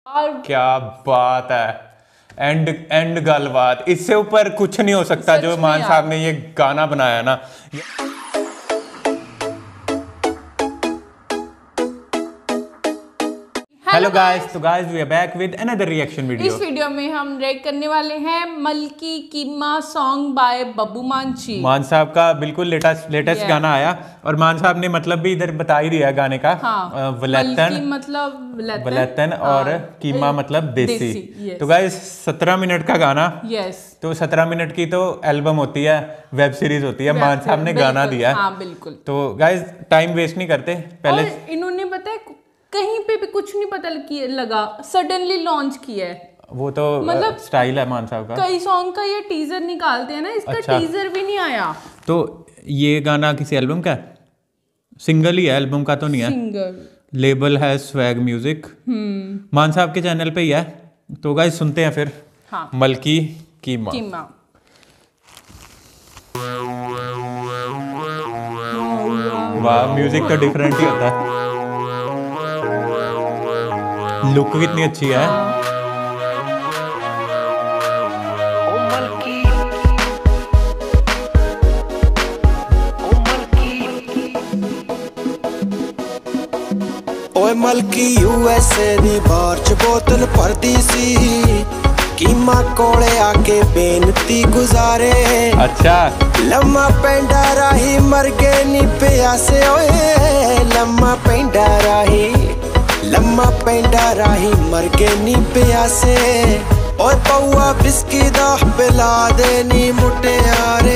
और क्या बात है। एंड गलबात, इससे ऊपर कुछ नहीं हो सकता जो मान साहब ने ये गाना बनाया ना। हेलो गाइस, तो guys we are back with another reaction video. इस वीडियो में हम रिएक्ट करने वाले हैं मलकी कीमा सॉन्ग बाय बब्बू मानची। मान साहब का बिल्कुल लेटेस्ट गाना आया और मान साहब ने मतलब भी इधर बता ही दिया गाने का। हाँ, वलेतन मतलब वलेतन और कीमा मतलब देसी। तो गाइस 17 मिनट का गाना। यस, तो 17 मिनट की तो एल्बम होती है, वेब सीरीज होती है, मान साहब ने गाना दिया। हाँ बिल्कुल। तो गाइस टाइम वेस्ट नहीं करते, पहले इन्होंने पता है कहीं पे भी कुछ नहीं पता लगा, सडनली लॉन्च किया है। वो तो मतलब स्टाइल है मान साहब का। कई सॉन्ग का ये टीजर निकालते हैं ना, इसका अच्छा। टीजर भी नहीं आया। तो ये गाना किसी एल्बम का है? सिंगल ही है, एल्बम का तो नहीं है। सिंगल, लेबल है स्वैग म्यूजिक। मान साहब के चैनल पे ही है। तो गाइस सुनते हैं फिर। हाँ। मलकी कीमा। वाह, म्यूजिक तो डिफरेंट ही होता है। लुक कितनी अच्छी है। ओए मलकी यूएसए दी बार च बोतल भरदी सी, कीमा कोले आके बेनती गुजारे। अच्छा। लम्मा पेंडा राही मर गए नी प्यासे, ओए लम्मा पेंडा राही मर गए नी प्यासे। ओए पौआ बिस्की दा पिला दे नी मुटियारे।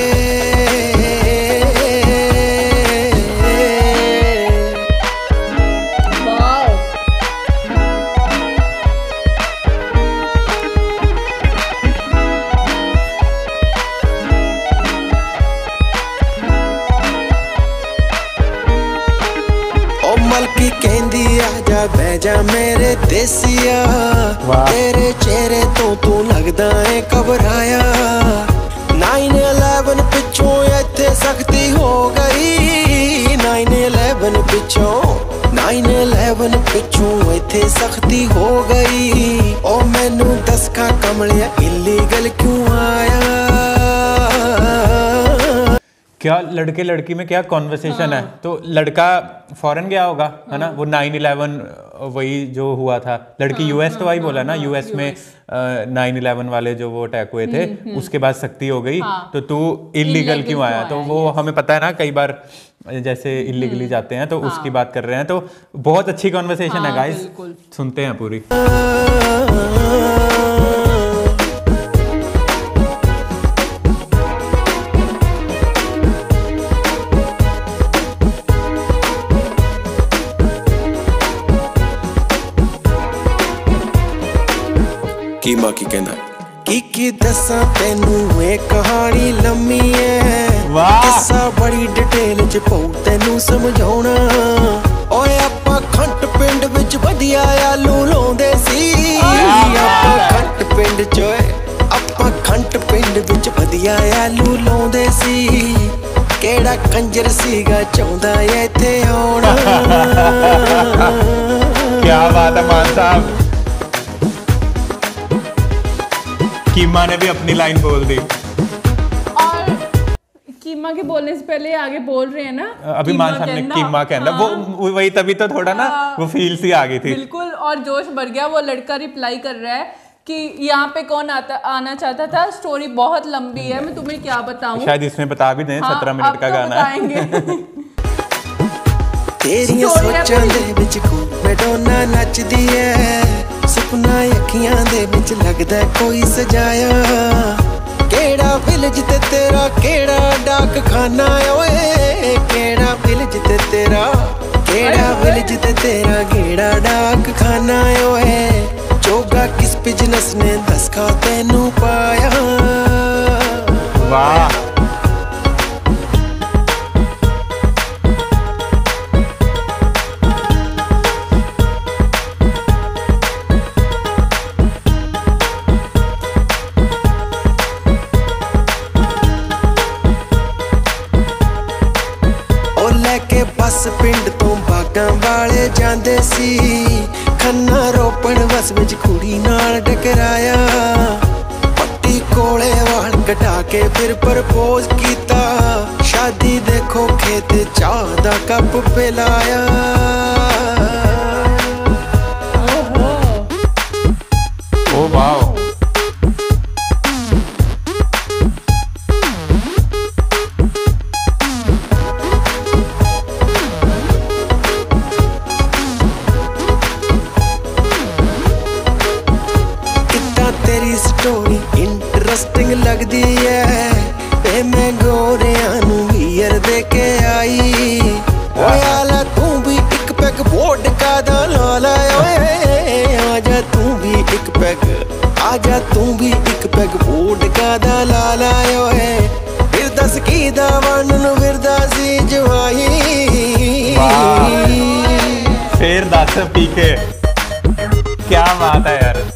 मलकी कहंदी आजा बैजा मेरे देसिया, तेरे चेहरे तो तू लगदा है घबराया। 9/11 पिछों इत्थे सख्ती हो गई, 9/11 पिछों इत्थे सख्ती हो गई। ओ मैनू दस खा कमलिया इलीगल क्यों आया। क्या लड़के लड़की में क्या कॉन्वर्सेशन है। तो लड़का फॉरेन गया होगा, है ना, वो 9/11 वही जो हुआ था। लड़की यूएस तो वही बोला ना, यूएस में 9/11 वाले जो वो अटैक हुए थे, उसके बाद सख्ती हो गई। तो तू इलीगल क्यों आया। तो वो हमें पता है ना, कई बार जैसे इलीगली जाते हैं तो उसकी बात कर रहे हैं। तो बहुत अच्छी कॉन्वर्सेशन है गाइस, सुनते हैं पूरी। कीमा की कहना की दसा तेनू ये कहानी लम्मी है, किस्सा बड़ी डिटेल च पऊ तेनू समझाउणा। ओए आपां खंट पिंड विच वधिया आलू लाउंदे सी, आपां खंट पिंड विच वधिया आलू लाउंदे सी। केड़ा कंजर सीगा चाहुंदा इत्थे आउणा। क्या बात है मान साहब। कीमा ने भी अपनी लाइन बोल दी और कीमा के बोलने से पहले आगे बोल रहे हैं ना, अभी मान साहब ने कीमा कहना। वो वही तभी तो थोड़ा ना वो फील सी आ गई थी। बिल्कुल, और जोश बढ़ गया। वो लड़का रिप्लाई कर रहा है कि यहाँ पे कौन आना चाहता था, स्टोरी बहुत लंबी है, मैं तुम्हें क्या बताऊं। शायद इसमें बता भी दें। 17 मिनट का गाना है। तेरियां सोचां दे विच मैडोना नचदी है, सुपना अखियां दे विच लगदा कोई सजाया। केड़ा विलेज ते तेरा केड़ा डाक खाना, ओए केड़ा विलेज ते तेरा केड़ा डाक खाना। ओए जोगा किस बिजनेस ने दस खा तेनू पाया। वाह, बस पिंड तो बागां वाले जांदे सी, खन्ना रोपण बस ਵਿੱਚ ਕੁੜੀ ਨਾਲ ਟਕਰਾਇਆ ਪੱਟੀ ਕੋਲੇ ਵਾਲ ਕਟਾ ਕੇ ਫਿਰ ਪ੍ਰਪੋਜ਼ ਕੀਤਾ शादी देखो खेत चाह दा कप पिलाया ओ वाओ कितना तेरी स्टोरी इंटरेस्टिंग लगदी है मैं गोरियां नू वीर दे के आई ओए आला तू भी एक पैग वोडका दा ला ला ओए आजा तू भी एक पैग आजा तू भी एक पैग वोडका दा ला ला ओए फिर दस की दा वन नू फिरदा सी जवाई फिर दस पी के क्या बात है यार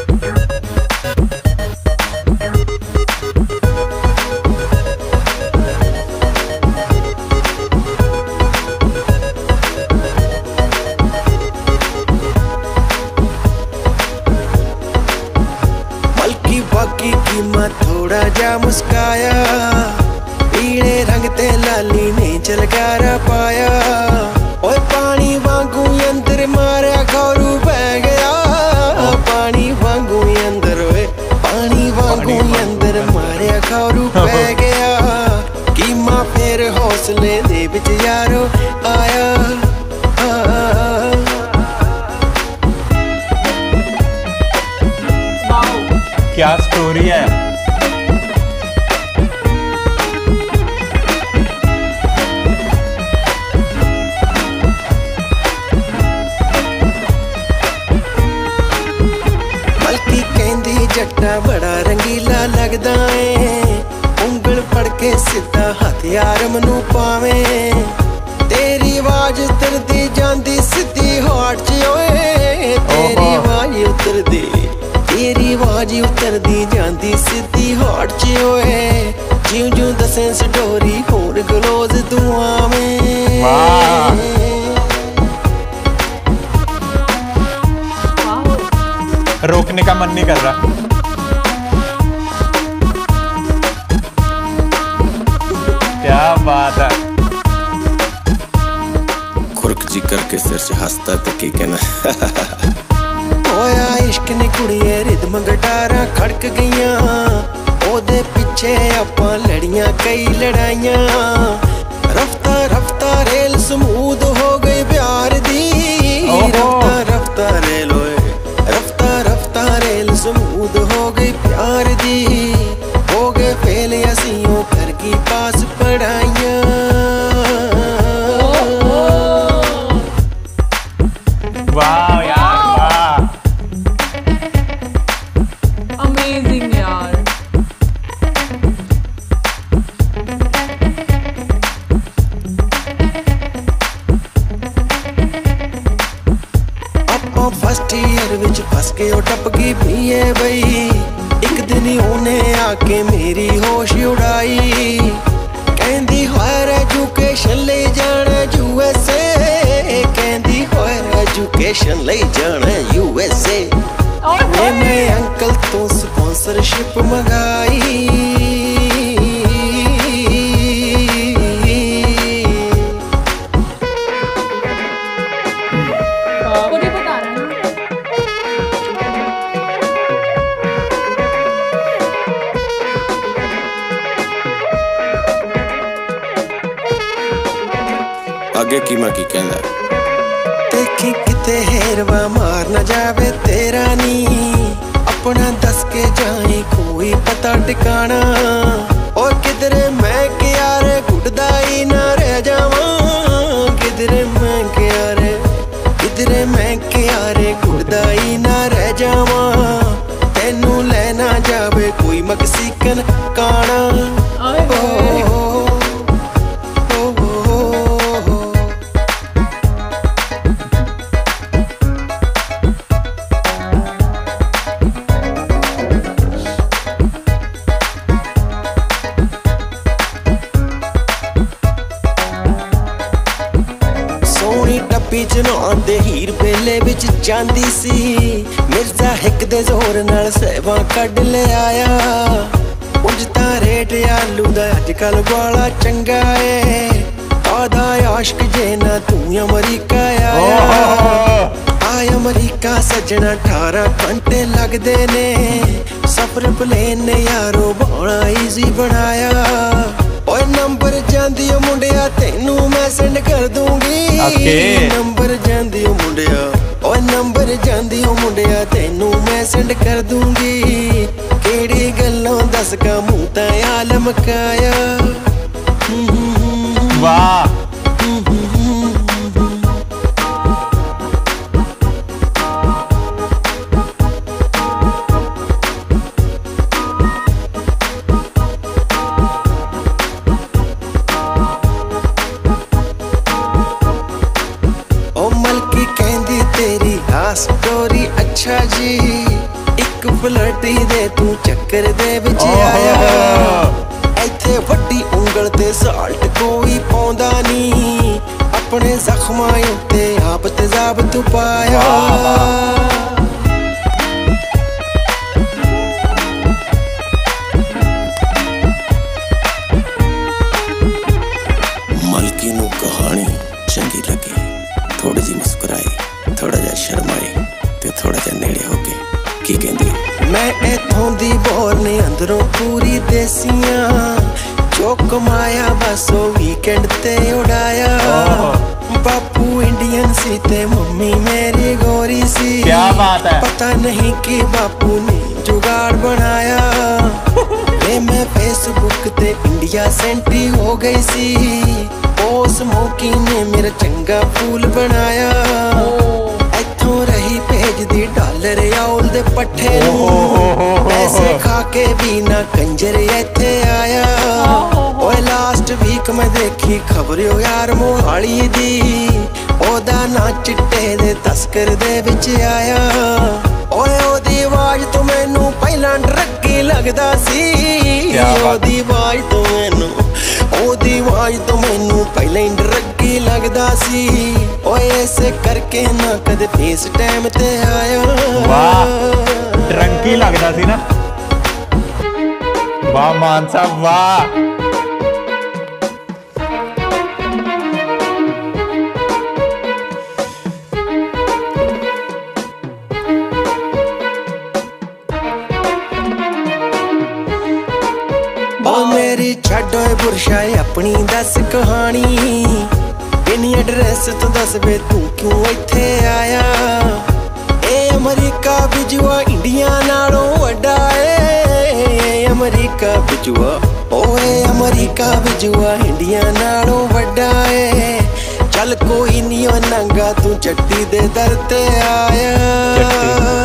बाकी की मैं थोड़ा जा मुस्काया पीले रंग ते लाली ने चलकारा पाया ओए पानी वांगू अंदर मारा खौरू पै गया पानी वांगू अंदर ओए पानी वांगू अंदर मारा खौरू पै गया की मां फिर हौसले दे विच यारो आया क्या स्टोरी है बल्कि कहंदी जट्टा बड़ा रंगीला लगदा है उंगल फड़ के सीधा हथियार मनु पावे तेरी आवाज उतरदी जांदी सीधी हार्ट च ओए तेरी आवाज उतरदी तेरी आवाज उतरदी जांदी सीधी हार्ट च ओए जिਉਂ ਜਿਉਂ दसें स्टोरी होर गलोज दुआ में रोकने का मन नहीं कर रहा क्या बात है खुरक जी करके सिर से हंसता तो की कहना होया इश्क नी कुड़िए रिदम गटारा खड़क गईयां ओदे पिछे आपां लड़ियां कई लड़ाइयां रफ्ता रफ्ता रेल स्मूद हो गई प्यार दी रफ्ता रफ्ता रेल रफ्ता रफ्ता रेल स्मूद हो गई प्यार दी हो गए फेल असियों कर की पास पढ़ाइयां वाह यार वाह अमेजिंग यार ਆਪਾਂ फस्ट ईयर विच फस के ओ टप गई बीए बई एक दिन ओने आके मेरी होश उड़ाई कहंदी हायर एजुकेशन ले जाना यूएसए कहंदी हायर एजुकेशन ले जाना यूएसए मैं अंकल तो स्पॉन्सरशिप मंगाई पूरी बता रहा हूँ आगे की मां की कहंदा देखी किते हेरवा मार न जावे तेरा नी अपना दस के जाए कोई पता ठिकाना और किधरे मैं क्यारे गुडदाई ना रह जावा किधरे मैं क्यारे गुडदाई ना रह जावा तेनू लेना जावे कोई मक्सिकन काना सोनी टप्पी च नहांदे हीर बेले विच जांदी सी मिर्जा ਹਿੱਕ ਦੇ ਜ਼ੋਰ ਨਾਲ ਸਹਿਬਾਂ ਕੱਢ ਲਿਆਇਆ ਉਂਝ ਤਾਂ ਰੇਟ ਆਲੂ ਦਾ ਅੱਜ ਕੱਲ ਵਾਲਾ ਚੰਗਾ ਏ ਆਦਾ ਆਸ਼ਕ ਜੇ ਨਾ ਤੂੰ ਅਮਰੀਕਾ ਆਇਆ ਆਏ ਅਮਰੀਕਾ ਸੱਜਣਾ 18 ਘੰਟੇ ਲੱਗਦੇ ਨੇ ਸਫ਼ਰ ਪਲੇਨ ਨੇ ਯਾਰੋ ਬੜਾ ਈਜ਼ੀ ਬਣਾਇਆ ਓਏ ਨੰਬਰ ਜਾਂਦੀ ਓ ਮੁੰਡਿਆ ਤੈਨੂੰ ਮੈਂ ਸੈਂਡ ਕਰ ਦੂੰਗੀ ਨੰਬਰ ਜਾਂਦੀ ਓ ਮੁੰਡਿਆ ਓਏ ਨੰਬਰ ਜਾਂਦੀ ਓ ਮੁੰਡਿਆ ਤੈਨੂੰ ਮੈਂ ਸੈਂਡ ਕਰ ਦੂੰਗੀ ਕਿਹੜੀ ਗੱਲੋਂ ਦੱਸ ਕਾ ਮੂੰਹ ਤਾਂ ਆਲਮ ਕਾਇਆ ਵਾਹ ਸਟੋਰੀ ਅੱਛਾ ਜੀ ਇੱਕ ਫਲਰਟੀ ਦੇ ਤੂੰ ਚੱਕਰ ਦੇ ਵਿੱਚ ਆਇਆ ਇੱਥੇ ਵੱਡੀ ਉਂਗਲ ਤੇ ਸਾਲਟ ਕੋਈ ਪਾਉਂਦਾ ਨਹੀਂ ਆਪਣੇ ਜ਼ਖਮਾਂ ਉੱਤੇ ਆਪ ਤੇਜ਼ਾਬ ਤੂੰ ਪਾਇਆ ਮਲਕੀ ਨੂੰ ਕਹਾਣੀ ਚੰਗੀ ਲੱਗੀ ਥੋੜੀ ਜਿਹੀ ਮੁਸਕਰਾਈ ਥੋੜਾ ਜਿਹਾ ਸ਼ਰਮਾਈ ਤੇ ਥੋੜਾ ਜਿਹਾ ਨੇੜੇ ਹੋ ਕੇ ਕੀ ਕਹਿੰਦੀ ਮੈਂ ਇੱਥੋਂ ਦੀ ਬੋਰ ਨੇ ਅੰਦਰੋਂ ਪੂਰੀ ਦੇਸੀਆਂ ਜੋ ਕਮਾਇਆ ਬਸ ਉਹ ਵੀਕਐਂਡ ਤੇ ਉਡਾਇਆ ਬਾਪੂ ਇੰਡੀਅਨ ਸੀ ਤੇ ਮੰਮੀ ਮੇਰੀ ਗੋਰੀ ਸੀ ਕੀ ਬਾਤ ਹੈ ਪਤਾ ਨਹੀਂ ਕਿ ਬਾਪੂ ਨੇ ਜੁਗਾੜ ਬਣਾਇਆ ਵੇ ਮੈਂ ਫੇਸਬੁੱਕ ਤੇ ਇੰਡੀਆ ਸੈਂਟਰੀ ਹੋ ਗਈ ਸੀ ਉਸ ਮੌਕੀ ਨੇ ਮੇਰਾ ਚੰਗਾ ਫੂਲ ਬਣਾਇਆ ਇੱਥੋਂ ਰਹੀ ਭੇਜਦੀ ਡਾਲਰ ਔਲ ਦੇ ਪੱਠੇ ਨੂੰ ਪੈਸੇ ਖਾ ਕੇ ਵੀ ਨਾ ਕੰਜਰ ਇੱਥੇ ਆਇਆ ਓਏ ਲਾਸਟ ਵੀਕ ਮੈਂ ਦੇਖੀ ਖਬਰ ਯਾਰ ਮੋਹਾਲੀ ਦੀ ਉਹਦਾ ਨਾਂ ਚਿੱਟੇ ਦੇ ਤਸਕਰ ਦੇ ਵਿੱਚ ਆਇਆ ਓਏ ਉਹਦੀ ਆਵਾਜ਼ ਤੋਂ ਮੈਨੂੰ ਪਹਿਲਾਂ ਡਰੱਗੀ ਲੱਗਦਾ ਸੀ ਉਹਦੀ ਆਵਾਜ਼ ਤੋਂ ਮੈਨੂੰ ਪਹਿਲਾਂ ਹੀ ਡਰੱਗੀ ਲੱਗਦਾ ਸੀ ਓਏ ਇਸੇ ਕਰਕੇ ਨਾ ਕਦੇ ਫੇਸ ਟਾਈਮ ਤੇ ਆਇਆ ਵਾਹ ਡਰੰਕੀ ਲੱਗਦਾ ਸੀ ਨਾ ਵਾਹ ਮਾਨ ਸਾਹਿਬ ਵਾਹ ਮੇਰੀ ਛੱਡ ਓਏ ਬੁਰਸ਼ਾ ਆਪਣੀ ਦੱਸ ਕਹਾਣੀ ਬਿਨ ਐਡਰੈਸ ਤੋਂ ਦੱਸ ਵੇ ਤੂੰ ਕਿਉਂ ਇੱਥੇ ਆਇਆ ਇਹ ਅਮਰੀਕਾ ਵਿਜੂਆ ਇੰਡੀਆ ਨਾਲੋਂ ਵੱਡਾ ਏ ਅਮਰੀਕਾ ਵਿਜੂਆ ਓਏ ਅਮਰੀਕਾ ਵਿਜੂਆ ਇੰਡੀਆ ਨਾਲੋਂ ਵੱਡਾ ਏ ਚੱਲ ਕੋਈ ਨਹੀਂ ਓ ਨੰਗਾ ਤੂੰ ਚੱਟੀ ਦੇ ਦਰ ਤੇ ਆਇਆ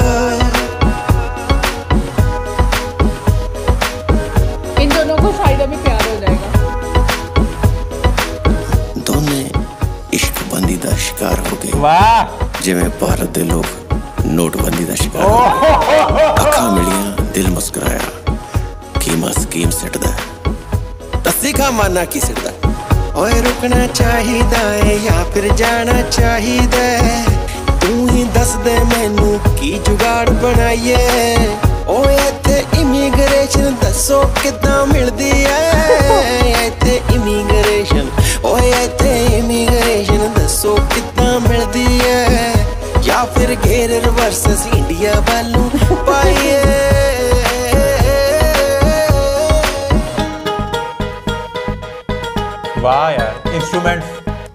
में प्यार हो जाएगा दोने इश्कबंदी दा शिकार हो गए वाह जिवें भारत दे लोग नोटबंदी दा शिकार अखां मिलियां दिल मुस्कुराया कीमा स्कीम सिटदा दसी खा माना की सिटदा ओए रुकना चाहिदा है या फिर जाना चाहिदा तू ही दस दे मैनू की जुगाड़ बनाइए ओए इत्थे इमीग्रेशन दसो किदां मिलदी ऐ इत्थे इमीग्रेशन ओए इत्थे इमीग्रेशन दसो किदां मिलदी ऐ या फिर घेर वर्सेस इंडिया वालों पाइए वाह यार इंस्ट्रूमेंट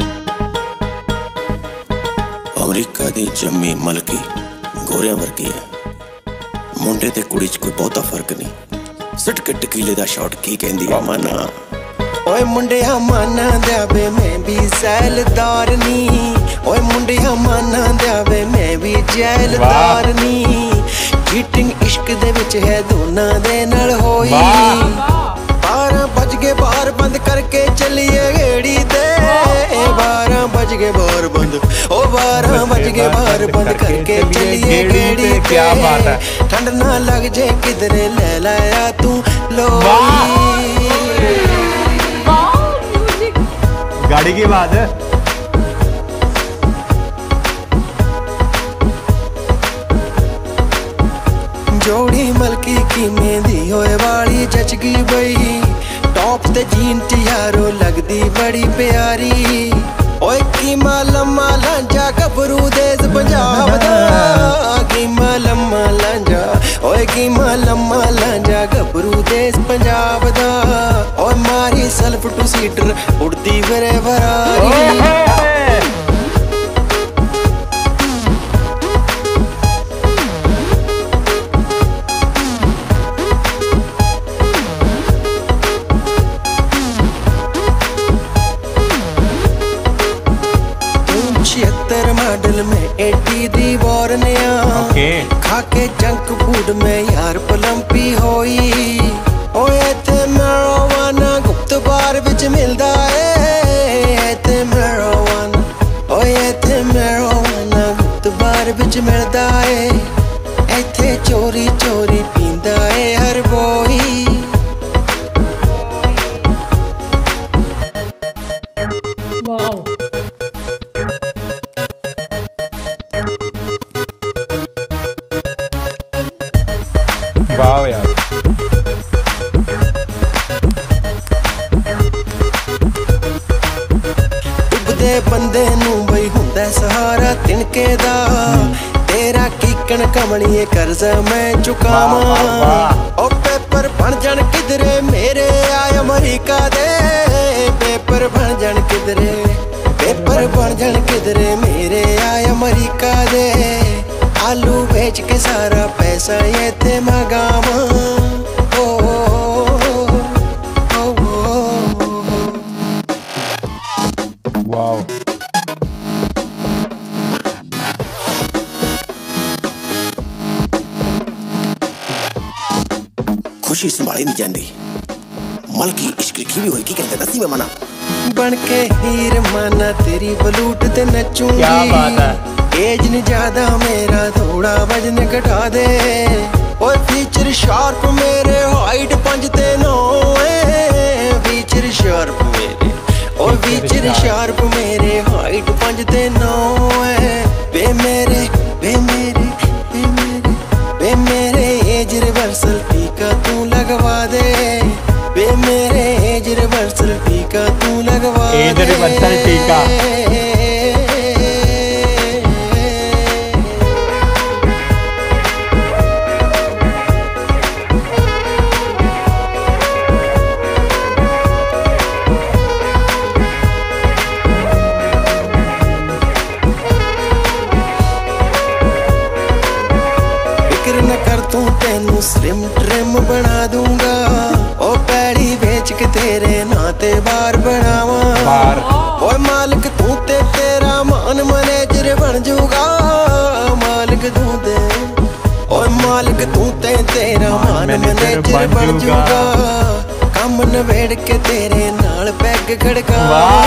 अमरीका दी जम्मी मलकी गोरियां वर्गी है मुंडे ते कुड़ी च कोई बहुता फर्क नहीं सिट के टकीले दा शॉट की कहंदी है माना ओए मुंडिया माना देवे मैं भी सैलदार नी ओए मुंडिया माना देवे मैं भी जैलदार नी चीटिंग इश्क दे विच है दोना दे नाल होई 12 बज गए बाहर बंद करके चलिए गेड़ी ते 12 बज गए बाहर बंद ओ 12 बज गए बाहर बंद करके चलिए गेड़ी ते क्या बात है ठंड ना लग जे किधरे ले लाया तू लोई गाड़ी की बात है जोड़ी मलकी किमें दी होए वाली जचगी बई टॉप ते जीन च यारो लगदी बड़ी प्यारी ओए कीमा लम्मा लांजा गबरू देस पंजाब दा कीमा लम्मा लांजा ओए कीमा लम्मा लांजा गबरू देस पंजाब दा ओए मारी सेल्फ टू सीटर उड़दी वरे वरारी मॉडल में 80 दी वॉरनिया खाके जंक फूड में यार पलंपी होई ओए थे मैरोवाना गुप्त बार विच मिलदा ए थे मैरोवाना ओए थे मैरोवाना गुप्त बार विच मिलदा ए इथे चोरी चोरी पींदा ए हर बोई वाओ वाह यार डुबदे बंदे नू बई हुंदा सहारा तिनके दा तेरा कीकण कमणीए कर्जा मैं चुकावां ओ पेपर बन जाण किधरे मेरे आय अमरीका दे पेपर बन जाण किधरे पेपर बन जाण किधरे मेरे आय अमरीका दे आलू बेच के सारा पैसा ये थे मगावा ओ वाओ खुशी संभाली नहीं जाती मलकी इश्क की भी होई की कहते दसी में मना बन के हीर माना तेरी बलूट ते नचूंगी क्या बात है एज नहीं ज्यादा मेरा थोड़ा वजन घटा दे और फीचर शार्प मेरे हाइट 5 ते 9 फीचर शार्प मेरे और फीचर शार्प मेरे हाइट 5 ते 9 वे मेरे वे मेरे वे मेरे वे मेरे एज रिवर्सल टीका तू लगवा दे वे मेरे एज रिवर्सल टीका तू लगवा दे एज रिवर्सल टीका तेनू स्लिम ट्रिम बना दूंगा ओ पैड़ी बेच के तेरे नाते बार बनावा ओए मालिक तू ते तेरा मान मैनेजर बन जूगा मालिक तू ते ओए मालिक तू ते तेरा मान मैनेजर बन जूगा काम नवेड़ के तेरे नाल पैग खड़का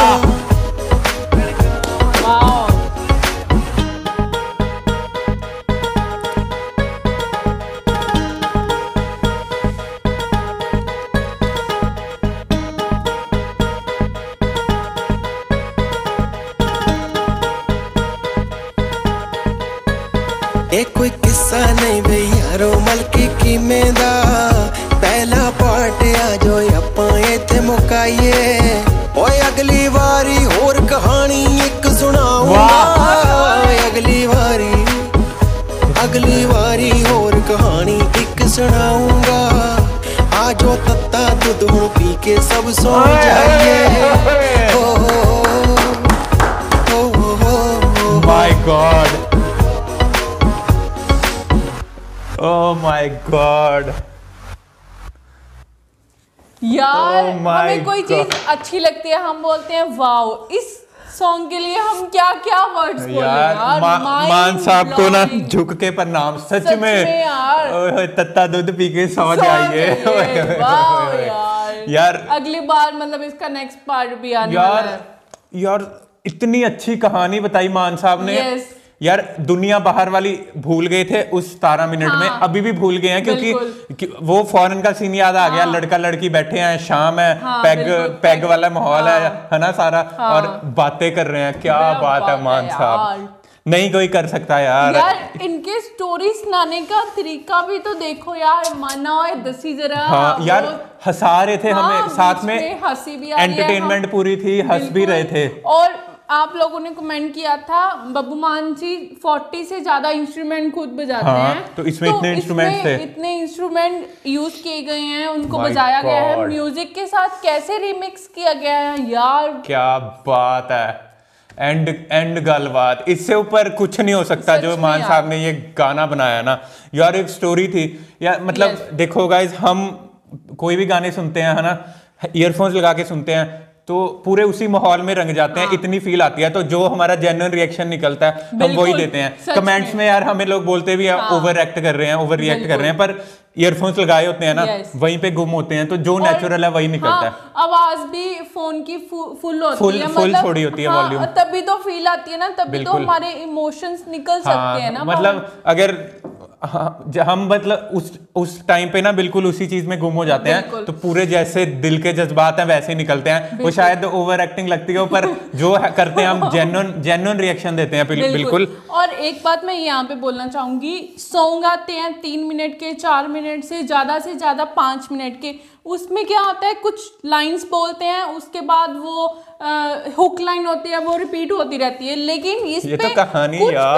कोई किस्सा नहीं बई यारो मलकी कीमें दा पहला पार्ट आ जो आपां इत्थे मुकाइए ओए अगली बारी होर कहानी एक सुनाऊंगा अगली बारी होर कहानी एक सुनाऊंगा आजो तत्ता दूध हुण पी के सब सो जाइए my God Oh my God. यार Oh my हमें कोई चीज अच्छी लगती है हम बोलते हैं वाओ इस सॉन्ग के लिए हम क्या क्या वर्ड्स बोले यार मान साहब को ना झुक के प्रणाम सच में यार तत्ता दूध पी के सो जाइए यार अगली बार मतलब इसका नेक्स्ट पार्ट भी आने वाला है यार इतनी अच्छी कहानी बताई मान साहब ने यार दुनिया बाहर वाली भूल गए थे उस 17 मिनट में अभी भी भूल गए हैं क्योंकि वो फॉरेन का सीन याद आ गया लड़का लड़की बैठे हैं शाम है पैग वाला माहौल है ना सारा और बातें कर रहे हैं क्या बात है मान साहब नहीं कोई कर सकता यार। यार इनके स्टोरी सुनाने का तरीका भी तो देखो यार, माना है दसी जरा। हाँ यार हंसा रहे थे हाँ, हमें, साथ में हंसी भी आ रही है, एंटरटेनमेंट पूरी थी, हंस भी रहे थे। और आप लोगों ने कमेंट किया था बब्बू मान जी 40 से ज्यादा इंस्ट्रूमेंट खुद बजाते हाँ, हैं, तो इसमें इतने इंस्ट्रूमेंट थे, इतने इंस्ट्रूमेंट यूज किए गए हैं, उनको My बजाया गया है, God। म्यूजिक के साथ कैसे रिमिक्स किया गया है यार, क्या बात है। एंड गलबात, इससे ऊपर कुछ नहीं हो सकता जो मान साहब ने ये गाना बनाया ना यार। एक स्टोरी थी यार, मतलब देखो गाइज, हम कोई भी गाने सुनते हैं है ना, ईयरफोन्स लगा के सुनते हैं तो पूरे उसी माहौल में रंग जाते हैं, इतनी फील आती है, तो जो हमारा जेन्युइन रिएक्शन निकलता है हम वही देते हैं। कमेंट्स में यार हमें लोग बोलते भी हैं ओवर एक्ट कर रहे हैं, ओवर रिएक्ट कर रहे हैं, पर ईयरफोन्स लगाए होते हैं ना, वहीं पे गुम होते हैं, तो जो नेचुरल है वही निकलता है। आवाज भी फोन की फुल होती है, फुल थोड़ी होती है वॉल्यूम, तभी तो फील आती है ना, तभी तो हमारे इमोशंस निकल सकते हैं ना। मतलब अगर हम मतलब उस टाइम पे ना बिल्कुल उसी चीज में गुम हो जाते हैं, तो पूरे जैसे दिल के जज्बात हैं वैसे ही निकलते हैं। वो शायद ओवर एक्टिंग लगती है, पर जो करते हैं हम जेन्युइन रिएक्शन देते हैं बिल्कुल। और एक बात मैं यहाँ पे बोलना चाहूंगी, सॉन्ग आते हैं 3 मिनट के, 4 मिनट से ज्यादा 5 मिनट के, उसमें क्या होता है कुछ लाइंस बोलते हैं, उसके बाद वो हुक लाइन होती है वो रिपीट होती रहती है, लेकिन इस ये पे तो कहानी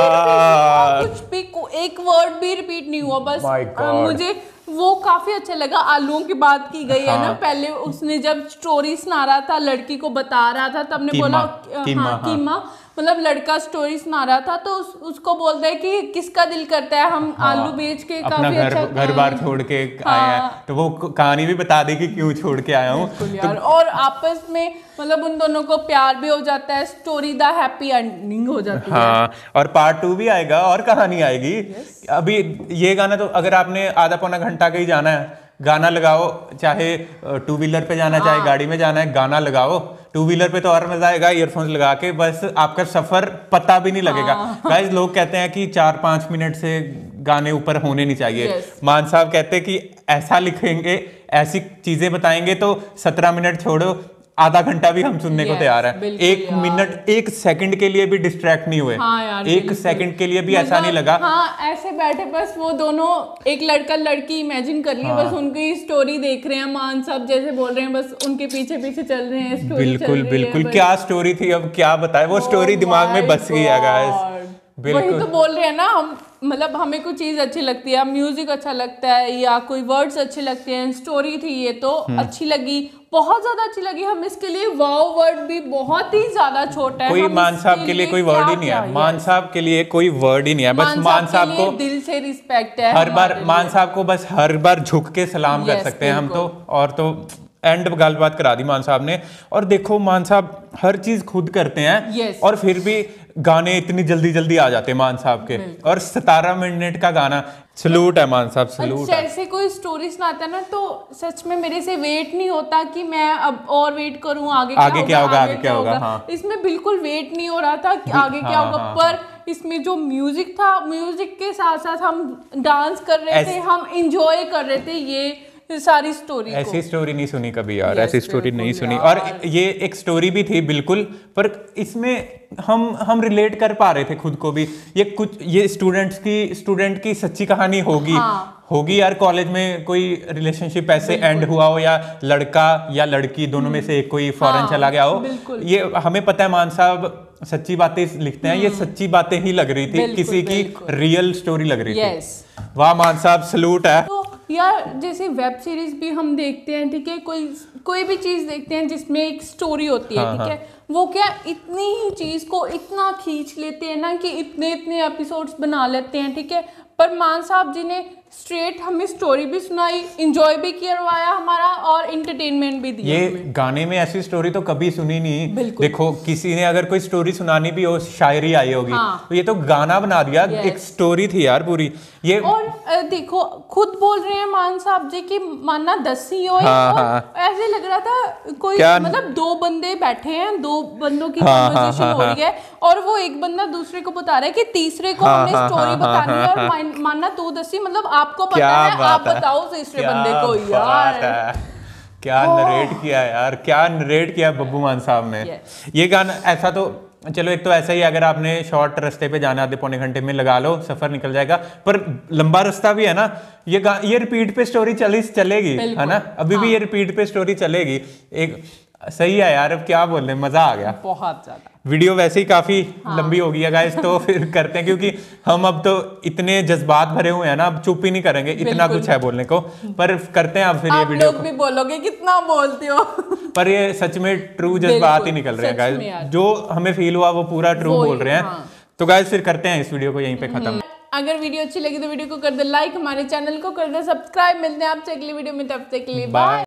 यार, कुछ भी एक वर्ड भी रिपीट नहीं हुआ, बस मुझे वो काफी अच्छा लगा। आलूओं की बात की गई है ना, पहले उसने जब स्टोरी सुना रहा था, लड़की को बता रहा था, तब ने बोला कीमा, मतलब लड़का स्टोरी सुना रहा था, तो उसको बोलता है कि किसका दिल करता है हम आलू बेच के अपना घर बार छोड़ के आए हैं, तो वो कहानी भी बता दे कि क्यों छोड़ के आया हूँ तो, और आपस में मतलब उन दोनों को प्यार भी हो जाता है, स्टोरी द हैप्पी एंडिंग हो जाती है। हाँ, और पार्ट 2 भी आएगा और कहानी आएगी। अभी ये गाना तो अगर आपने आधा पौना घंटा का ही जाना है, गाना लगाओ, चाहे 2 व्हीलर पे जाना चाहे गाड़ी में जाना है, गाना लगाओ। 2 व्हीलर पे तो और मजा आएगा, ईयरफोन्स लगा के, बस आपका सफर पता भी नहीं लगेगा। गाइस लोग कहते हैं कि 4-5 मिनट से गाने ऊपर होने नहीं चाहिए। मान साहब कहते हैं कि ऐसा लिखेंगे, ऐसी चीजें बताएंगे तो 17 मिनट छोड़ो, आधा घंटा भी हम सुनने को तैयार है। 1 मिनट 1 सेकंड के लिए भी डिस्ट्रैक्ट नहीं हुए। हाँ यार, 1 सेकंड के लिए भी ऐसा नहीं लगा। हाँ, ऐसे बैठे बस वो दोनों, एक लड़का लड़की इमेजिन कर लिए, बस उनकी स्टोरी देख रहे हैं, मान साहब जैसे बोल रहे हैं, बस उनके पीछे पीछे चल रहे हैं, स्टोरी बिल्कुल बिल्कुल। क्या स्टोरी थी, अब क्या बताए, वो स्टोरी दिमाग में बस गई है गाइस। वही तो बोल रहे हैं ना हम, मतलब हमें कोई चीज अच्छी लगती है, म्यूजिक अच्छा लगता है या कोई वर्ड्स अच्छे लगते हैं, स्टोरी थी ये तो अच्छी लगी, बहुत ज्यादा अच्छी लगी। हम इसके लिए वाओ वर्ड भी बहुत ही ज्यादा छोटा है, कोई मान साहब के लिए कोई वर्ड ही नहीं है, मान साहब के लिए कोई वर्ड ही नहीं है, बस मान साहब को दिल से रिस्पेक्ट है हर बार, मान साहब को बस हर बार झुक के सलाम कर सकते हैं हम तो। और तो एंड गलबात करा दी मान साहब ने। और देखो मान साहब हर चीज खुद करते हैं, और फिर भी गाने इतनी जल्दी जल्दी आ जाते हैं मान साहब के, और 17 मिनट का गाना, सलूट है मान साहब, सलूट है। जैसे कोई स्टोरी सुनाता है ना, तो सच में मेरे से वेट नहीं होता कि मैं अब और वेट करूं, आगे क्या होगा। हाँ। इसमें बिल्कुल वेट नहीं हो रहा था कि आगे क्या होगा, पर इसमें जो म्यूजिक था, म्यूजिक के साथ साथ हम डांस कर रहे थे, हम इंजॉय कर रहे थे ये सारी स्टोरी। ऐसी स्टोरी नहीं सुनी कभी यार, ऐसी स्टोरी नहीं सुनी। और ये एक स्टोरी भी थी बिल्कुल, पर इसमें हम रिलेट कर पा रहे थे खुद को भी। ये स्टूडेंट की सच्ची कहानी होगी यार। कॉलेज में कोई रिलेशनशिप ऐसे एंड हुआ हो, या लड़का या लड़की दोनों में से एक कोई फॉरेन चला गया हो, ये हमें पता है। मान साहब सच्ची बातें लिखते हैं, ये सच्ची बातें ही लग रही थी, किसी की रियल स्टोरी लग रही थी। वाह मान साहब, सलूट है। यार जैसे वेब सीरीज भी हम देखते हैं, ठीक है, कोई भी चीज देखते हैं जिसमें एक स्टोरी होती है, ठीक है, वो क्या इतनी ही चीज को इतना खींच लेते हैं ना कि इतने एपिसोड्स बना लेते हैं, ठीक है। पर मान साहब जी ने स्ट्रेट हमें स्टोरी भी सुनाई, इंजॉय भी करवाया हमारा, और एंटरटेनमेंट भी दिया। ये गाने में ऐसी स्टोरी तो कभी सुनी नहीं। देखो किसी ने अगर कोई स्टोरी सुनानी भी हो, शायरी आई होगी, तो ये तो गाना बना दिया, एक स्टोरी थी यार पूरी ये। और देखो खुद बोल रहे हैं मान साहब जी की माना दसी हो, ऐसे लग रहा था कोई मतलब 2 बंदे बैठे हैं, 2 बंदों की कन्वर्सेशन हो रही है, और वो एक बंदा दूसरे को बता रहा है कि तीसरे को हमने स्टोरी बतानी है, और मानना तू दसी, मतलब आपको पता है, आप बताओ तीसरे बंदे को। यार क्या नरेट किया यार, क्या नरेट किया बब्बू मान साहब ने। ये गाना ऐसा तो चलो एक तो ऐसा ही, अगर आपने शॉर्ट रास्ते पे जाना आधे पौने घंटे में लगा लो, सफर निकल जाएगा। पर लंबा रास्ता भी है ना, ये रिपीट पे स्टोरी चलेगी, है ना, अभी भी ये रिपीट पे स्टोरी चलेगी। एक सही है यार, अब क्या बोल रहे हैं, मजा आ गया बहुत ज्यादा। वीडियो वैसे ही काफी लंबी हो गई है गाइस, तो फिर करते हैं, क्योंकि हम अब तो इतने जज्बात भरे हुए हैं ना, अब चुप ही नहीं करेंगे, इतना कुछ है बोलने को। पर करते हैं अब फिर ये वीडियो। आप लोग भी बोलोगे कितना बोलते हो। पर ये सच में ट्रू जज्बात ही निकल रहे हैं गाइस, जो हमें फील हुआ वो पूरा ट्रू बोल रहे हैं। तो गाइस फिर करते हैं इस वीडियो को यहीं पे खत्म। अगर वीडियो अच्छी लगी तो वीडियो को कर दे लाइक, हमारे चैनल को कर दे सब्सक्राइब। मिलते हैं आपसे अगली वीडियो में, तब तक के लिए बाय।